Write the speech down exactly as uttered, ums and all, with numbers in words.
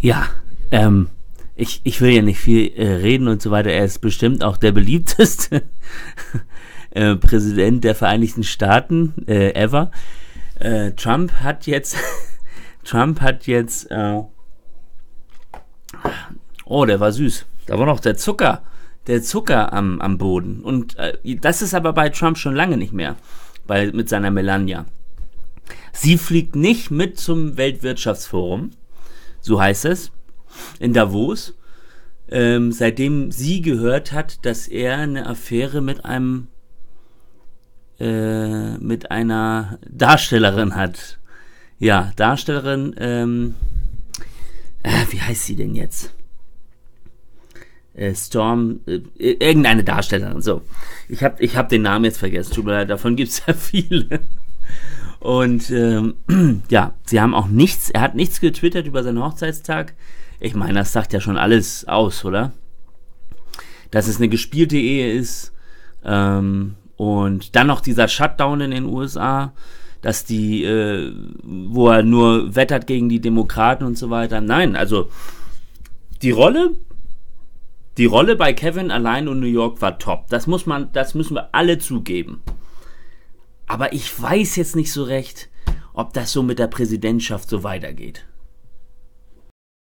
Ja, ähm, ich, ich will ja nicht viel äh, reden und so weiter. Er ist bestimmt auch der beliebteste äh, Präsident der Vereinigten Staaten äh, ever. Äh, Trump hat jetzt, Trump hat jetzt, äh, oh, der war süß. Da war noch der Zucker, der Zucker am, am Boden. Und äh, das ist aber bei Trump schon lange nicht mehr, bei, mit seiner Melania. Sie fliegt nicht mit zum Weltwirtschaftsforum, so heißt es, in Davos, ähm, seitdem sie gehört hat, dass er eine Affäre mit einem, äh, mit einer Darstellerin hat. Ja, Darstellerin, ähm, äh, wie heißt sie denn jetzt? Äh, Storm, äh, irgendeine Darstellerin, so. Ich hab, ich hab den Namen jetzt vergessen, tut mir leid, davon gibt's ja viele. Und ähm, ja, sie haben auch nichts, er hat nichts getwittert über seinen Hochzeitstag. Ich meine, das sagt ja schon alles aus, oder? Dass es eine gespielte Ehe ist. Ähm, und dann noch dieser Shutdown in den U S A, dass die, äh, wo er nur wettert gegen die Demokraten und so weiter. Nein, also die Rolle, die Rolle bei Kevin allein und New York war top. Das muss man, das müssen wir alle zugeben. Aber ich weiß jetzt nicht so recht, ob das so mit der Präsidentschaft so weitergeht.